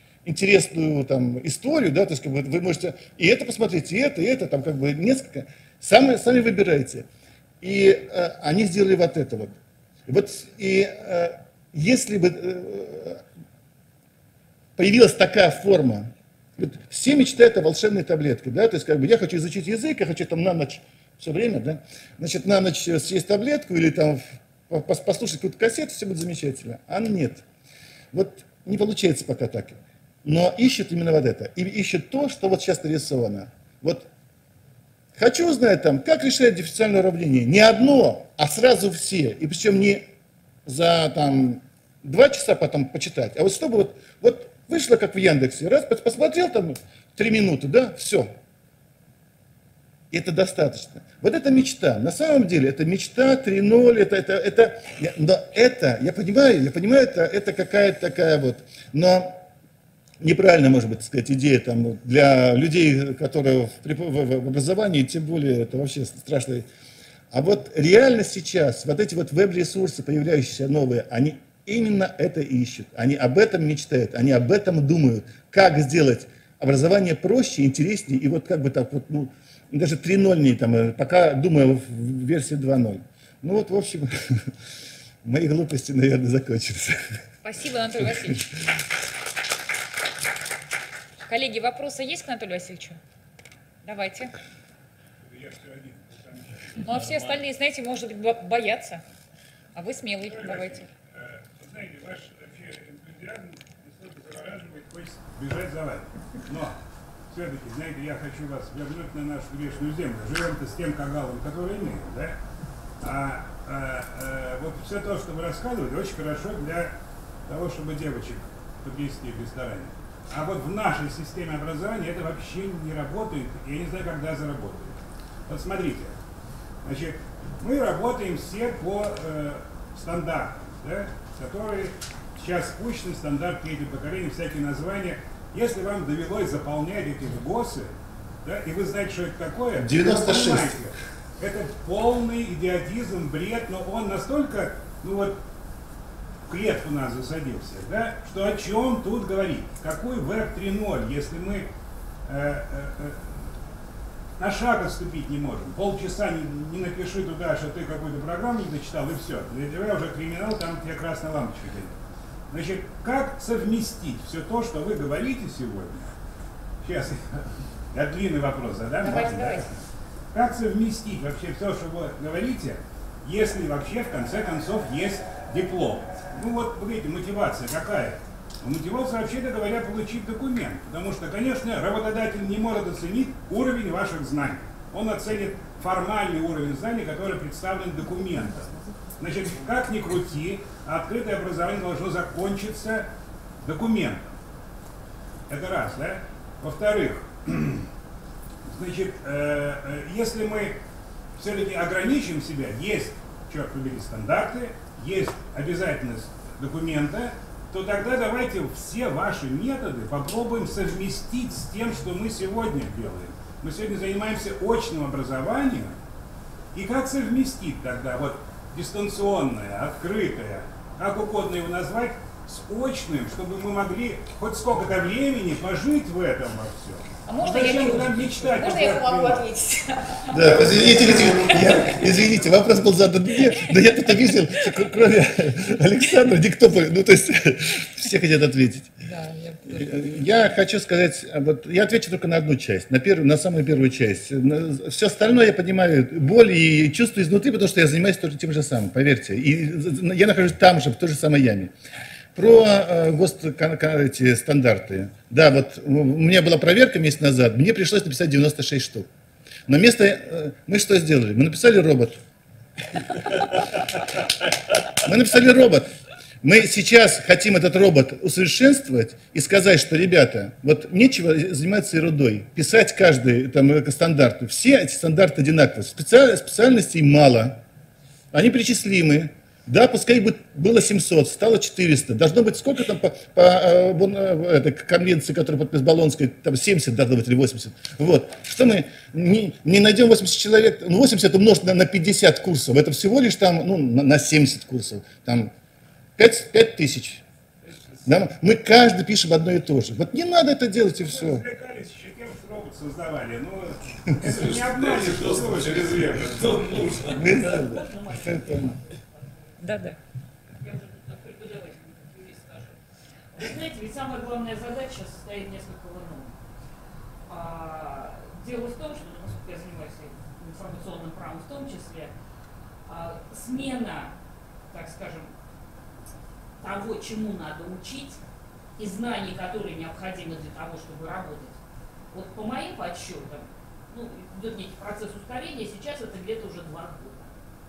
интересную там историю, да, то есть как бы, вы можете и это посмотреть, и это, и это, там как бы несколько. Сами, сами выбирайте. И э, они сделали вот это вот. Вот и э, если бы э, появилась такая форма, вот все мечтают о волшебной таблетке, да, то есть как бы я хочу изучить язык, я хочу там на ночь все время, да, значит, на ночь съесть таблетку или там послушать какую-то кассету, все будет замечательно. А нет. Вот не получается пока так. Но ищут именно вот это. И ищут то, что вот сейчас нарисовано. Вот хочу узнать там, как решать дифференциальное уравнение. Не одно, а сразу все. И причем не за там два часа потом почитать, а вот чтобы вот, вот вышло как в Яндексе, раз посмотрел там три минуты, да, все. И это достаточно. Вот это мечта. На самом деле это мечта три ноль, это, это, это, но это, я понимаю, я понимаю, это, это какая-то такая вот, но неправильная, может быть, так сказать, идея там, для людей, которые в, в, в образовании, тем более, это вообще страшно. А вот реально сейчас, вот эти вот веб-ресурсы, появляющиеся новые, они именно это ищут, они об этом мечтают, они об этом думают, как сделать образование проще, интереснее, и вот как бы так вот, ну, даже три ноль, там, пока думаю в версии два ноль. Ну вот, в общем, мои глупости, наверное, закончатся. Спасибо, Анатолий Васильевич. Коллеги, вопросы есть к Анатолию Васильевичу? Давайте. Ну а все остальные, знаете, может быть, боятся. А вы смелый, давайте. Знаете, ваш вообще энтузиазм настолько завораживает, хочется бежать за вами. Но все-таки, знаете, я хочу вас вернуть на нашу грешную землю. Живем-то с тем кагалом, который имеем, да? А, а, а вот все то, что вы рассказывали, очень хорошо для того, чтобы девочек подвести в ресторане. А вот в нашей системе образования это вообще не работает, я не знаю, когда заработает. Вот смотрите, значит, мы работаем все по э, стандартам, да, которые сейчас спущены, стандарт третьего поколения, всякие названия. Если вам довелось заполнять эти ГОСы, да, и вы знаете, что это такое, девяносто шесть. Понимаете, это полный идиотизм, бред, но он настолько, ну вот, в клетку нас засадился, да, что о чем тут говорить? Какой веб три ноль, если мы э, э, э, на шаг отступить не можем? Полчаса не, не напиши туда, что ты какую-то программу не дочитал, и все. Для тебя уже криминал, там тебе красная лампочка горит. Значит, как совместить все то, что вы говорите сегодня? Сейчас я длинный вопрос задам. Давайте, да? давайте. Как совместить вообще все, что вы говорите, если вообще в конце концов есть диплом? Ну вот, вы видите, мотивация какая? Мотивация, вообще-то говоря, получить документ. Потому что, конечно, работодатель не может оценить уровень ваших знаний. Он оценит формальный уровень знаний, который представлен документом. Значит, как ни крути, открытое образование должно закончиться документом. Это раз, да? Во-вторых, значит, э, э, если мы все-таки ограничим себя, есть, черт побери, стандарты, есть обязательность документа, то тогда давайте все ваши методы попробуем совместить с тем, что мы сегодня делаем. Мы сегодня занимаемся очным образованием, и как совместить тогда вот дистанционное, открытое, как угодно его назвать, с очным, чтобы мы могли хоть сколько-то времени пожить в этом во всем. А можно Зачем я, нам мечтать? можно я помогу ответить? Да, извините, извините, я, извините, вопрос был задан мне, но я тут видел, что кроме Александра никто, ну то есть все хотят ответить. Да, я... я хочу сказать, вот, я отвечу только на одну часть, на, первую, на самую первую часть. Все остальное я понимаю, боль и чувствую изнутри, потому что я занимаюсь тоже тем же самым, поверьте. И я нахожусь там же, в той же самой яме. Про э, ГОСТ эти стандарты. Да, вот у меня была проверка месяц назад, мне пришлось написать девяносто шесть штук. На место э, мы что сделали? Мы написали робот. Мы написали робот. Мы сейчас хотим этот робот усовершенствовать и сказать, что, ребята, вот нечего заниматься ерундой, писать каждый там стандарты. Все эти стандарты одинаковые. Специаль, специальностей мало, они перечислимы. Да, пускай бы было семьсот, стало четыреста. Должно быть сколько там по, по э, этой конвенции, которая подписана Болонской, там семьдесят должно быть или восемьдесят. Вот. Что мы не, не найдем восемьдесят человек, ну восемьдесят умножить на, на пятьдесят курсов, это всего лишь там, ну, на, на семьдесят курсов, там пять, пять тысяч. Да? Мы каждый пишем одно и то же. Вот не надо это делать и все. Развлекались еще тем, что робот создавали, ну, это не обманешь. Через век, что нужно. Да, да. Я уже как преподаватель, как юрист скажу. Вы знаете, ведь самая главная задача состоит несколько в ином. А, дело в том, что, насколько я занимаюсь информационным правом в том числе, а, смена, так скажем, того, чему надо учить, и знаний, которые необходимы для того, чтобы работать. Вот по моим подсчетам, ну, идет некий процесс ускорения, сейчас это где-то уже два года.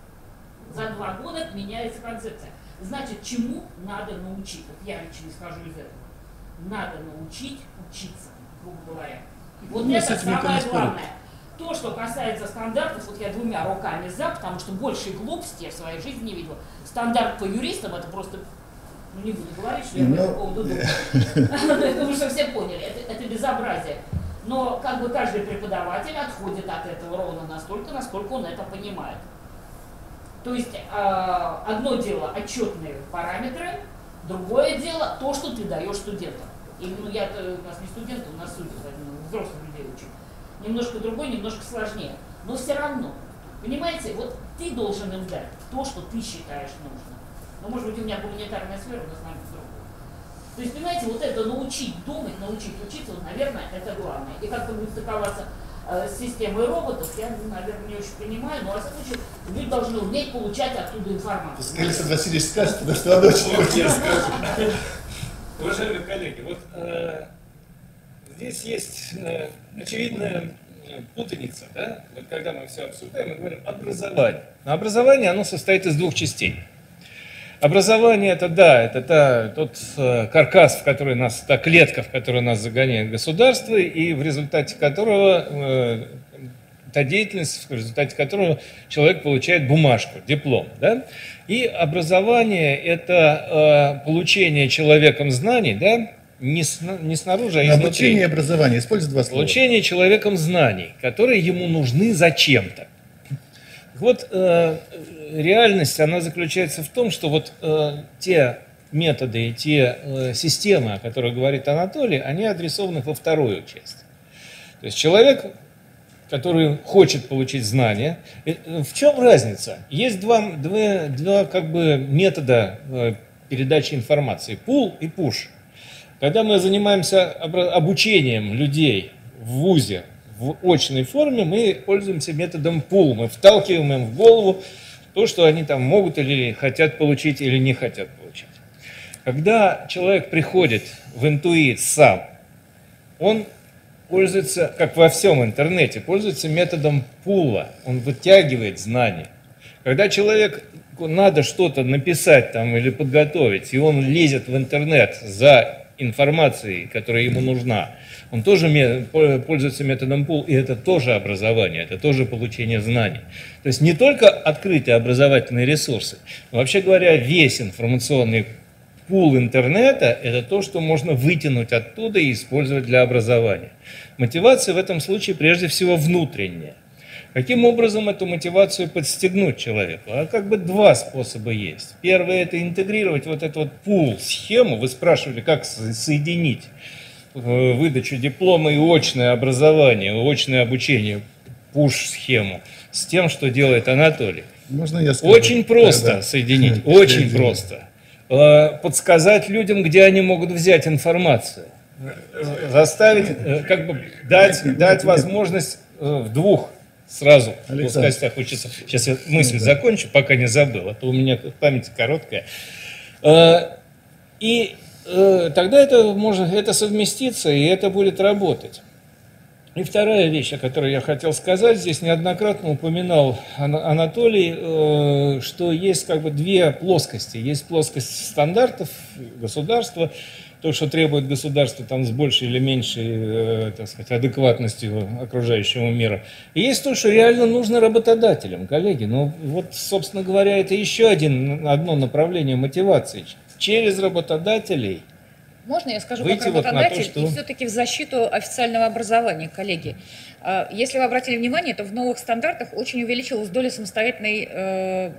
За два года меняется концепция. Значит, чему надо научить? Вот я лично скажу из этого. Надо научить учиться, грубо говоря. Вот ну, это самое главное. То, что касается стандартов, вот я двумя руками за, потому что больше глупости я в своей жизни не видела. Стандарт по юристам это просто, ну не буду говорить, что я по этому поводу думаю. Я думаю, что все поняли, это, это безобразие. Но как бы каждый преподаватель отходит от этого ровно настолько, насколько он это понимает. То есть э, одно дело отчетные параметры, другое дело то, что ты даешь студентам. И, ну, я, у нас не студенты, у нас судьи, взрослых людей учат. Немножко другой, немножко сложнее. Но все равно, понимаете, вот ты должен им дать то, что ты считаешь нужным. Но, может быть, у меня гуманитарная сфера, у нас, наверное, другое. То есть, понимаете, вот это научить думать, научить учиться, вот, наверное, это главное. И как-то будет стыковаться э, с системой роботов, я, наверное, не очень понимаю, но, во всяком случае, люди должны уметь получать оттуда информацию. Александр Васильевич скажет, потому что она очень Вот я скажу. Уважаемые коллеги, вот э, здесь есть э, очевидная путаница, да? Вот когда мы все обсуждаем, мы говорим образование. Но образование, оно состоит из двух частей. Образование это да, это та, тот э, каркас, в который нас, та клетка, в которую нас загоняет государство, и в результате которого, э, та деятельность, в результате которого человек получает бумажку, диплом. Да? И образование это э, получение человеком знаний, да? не, с, не снаружи, а изнутри. Обучение и образование, используй два слова. Получение человеком знаний, которые ему нужны зачем-то. Вот э, реальность, она заключается в том, что вот э, те методы и те э, системы, о которых говорит Анатолий, они адресованы во вторую часть. То есть человек, который хочет получить знания, э, в чем разница? Есть два, два, два как бы метода э, передачи информации, пул и пуш. Когда мы занимаемся обучением людей в вузе, в очной форме, мы пользуемся методом пул. Мы вталкиваем им в голову то, что они там могут или хотят получить, или не хотят получить. Когда человек приходит в интуит сам, он пользуется, как во всем интернете, пользуется методом пула. Он вытягивает знания. Когда человек надо что-то написать там или подготовить, и он лезет в интернет за информацией, которая ему нужна, он тоже пользуется методом пул, и это тоже образование, это тоже получение знаний. То есть не только открытые образовательные ресурсы, но вообще говоря, весь информационный пул интернета – это то, что можно вытянуть оттуда и использовать для образования. Мотивация в этом случае прежде всего внутренняя. Каким образом эту мотивацию подстегнуть человеку? А как бы два способа есть. Первый – это интегрировать вот эту вот пул-схему. Вы спрашивали, как соединить выдачу диплома и очное образование, очное обучение, пуш-схему, с тем, что делает Анатолий. Можно я скажу? Очень просто да, да. соединить, очень просто. Подсказать людям, где они могут взять информацию. Заставить, как бы дать, дать возможность в двух сразу плоскостях учиться. Сейчас я мысль закончу, пока не забыл, а то у меня память короткая. И тогда это может, это совместится, и это будет работать. И вторая вещь, о которой я хотел сказать, здесь неоднократно упоминал Анатолий, что есть как бы две плоскости. Есть плоскость стандартов государства, то, что требует государство там, с большей или меньшей, так сказать, адекватностью окружающего мира. И есть то, что реально нужно работодателям, коллеги. Ну вот, собственно говоря, это еще один, одно направление мотивации. Через работодателей. Можно я скажу Выйти как вот на работодатель то, что... и все-таки в защиту официального образования, коллеги? А, Если вы обратили внимание, то в новых стандартах очень увеличилась доля самостоятельной, э,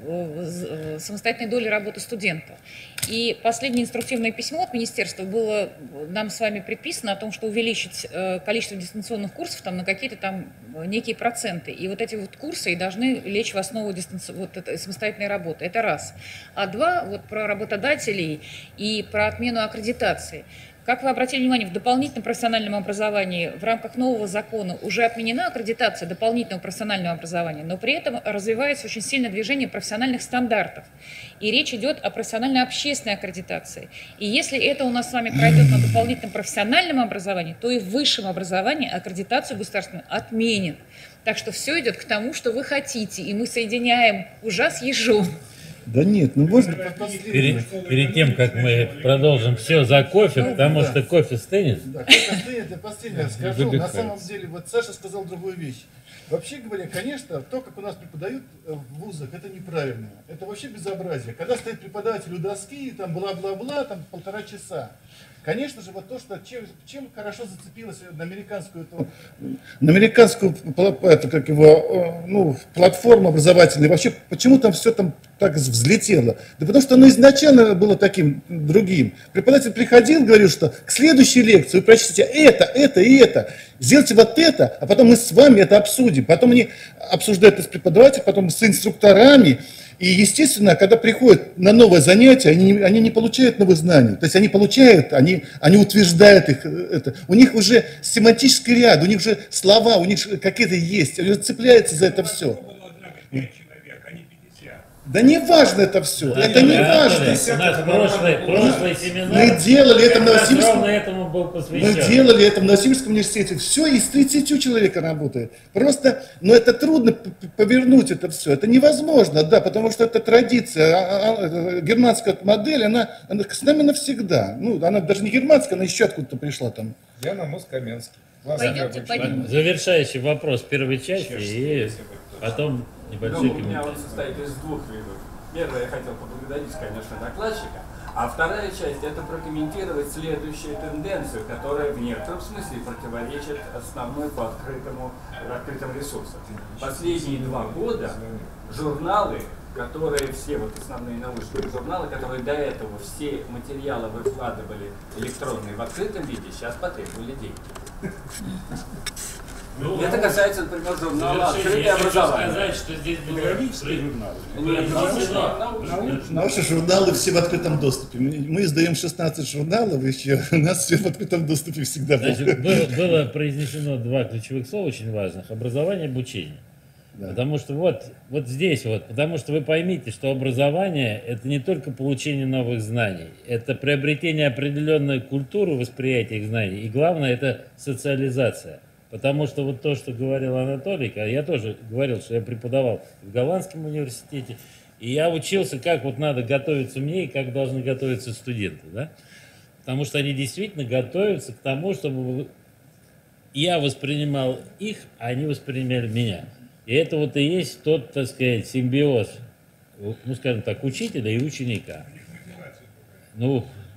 э, самостоятельной доли работы студента. И последнее инструктивное письмо от министерства было нам с вами предписано о том, что увеличить э, количество дистанционных курсов там, на какие-то там некие проценты. И вот эти вот курсы и должны лечь в основу дистанци... вот этой самостоятельной работы. Это раз. А два, вот про работодателей и про отмену аккредитации. Как вы обратили внимание, в дополнительном профессиональном образовании в рамках нового закона уже отменена аккредитация дополнительного профессионального образования, но при этом развивается очень сильное движение профессиональных стандартов. И речь идет о профессионально-общественной аккредитации. И если это у нас с вами пройдет на дополнительном профессиональном образовании, то и в высшем образовании аккредитацию государственную отменят. Так что все идет к тому, что вы хотите, и мы соединяем ужа с ежом. Да нет, ну можно... Перед, перед тем, как мы продолжим все за кофе, Ну, потому да. что кофе стынет. Да, кофе стынет, я последнее скажу. На Выдыхается. самом деле, вот Саша сказал другую вещь. Вообще говоря, конечно, то, как у нас преподают э, в вузах, это неправильно. Это вообще безобразие. Когда стоит преподаватель у доски, там бла-бла-бла, там полтора часа. Конечно же, вот то, что чем, чем хорошо зацепилось на американскую, эту, на американскую это, как его, ну, платформу образовательную, вообще, почему там все там так взлетело? Да потому что оно изначально было таким другим. Преподаватель приходил, говорил, что к следующей лекции вы прочтите это, это и это. Сделайте вот это, а потом мы с вами это обсудим. Потом они обсуждают это с преподавателем, потом с инструкторами. И, естественно, когда приходят на новое занятие, они, не- они не получают новые знания. То есть они получают, они, они утверждают их. э, Это. У них уже семантический ряд, у них уже слова, у них же какие-то есть. Они цепляются за это все. Было, однако, пять человек, а не пятьдесят. Да не важно это все. Это не важно. У нас прошлый, прошлый семинар Мы делали это в как раз ровно Новосибирском. этому был Мы посвящен. делали это в Новосибирском университете. Все, и с тридцатью человек работает. Просто, но это трудно п- п- повернуть это все. Это невозможно, да, потому что это традиция. А- а- а- Германская модель, она, она с нами навсегда. Ну, она даже не германская, она еще откуда-то пришла там. Я на Москаменский. Классная Пойдемте, обучение. пойдем. Завершающий вопрос первой части и потом небольшой Ну, у меня он комментарий. состоит из двух видов. Первое, я хотел поблагодарить, конечно, докладчика, а вторая часть – это прокомментировать следующую тенденцию, которая в некотором смысле противоречит основной по открытому, открытым ресурсам. Последние два года журналы, которые все, вот основные научные журналы, которые до этого все материалы выкладывали электронные в открытом виде, сейчас потребовали деньги. Ну, Это касается, например, журнала завершение. «Открытое Я хочу образование». сказать, что здесь было... Педагогические журналы. Нет, научные, научные. Наши журналы все в открытом доступе. Мы мы издаем шестнадцать журналов еще, у нас все в открытом доступе всегда было. Значит, было, было произнесено два ключевых слова очень важных. Образование и обучение. Да. Потому что вот, вот здесь вот, потому что вы поймите, что образование – это не только получение новых знаний, это приобретение определенной культуры восприятия их знаний, и главное – это социализация. Потому что вот то, что говорил Анатолий, а я тоже говорил, что я преподавал в Голландском университете, и я учился, как вот надо готовиться мне и как должны готовиться студенты, да? Потому что они действительно готовятся к тому, чтобы я воспринимал их, а они воспринимали меня. И это вот и есть тот, так сказать, симбиоз, ну, скажем так, учителя и ученика. Ну,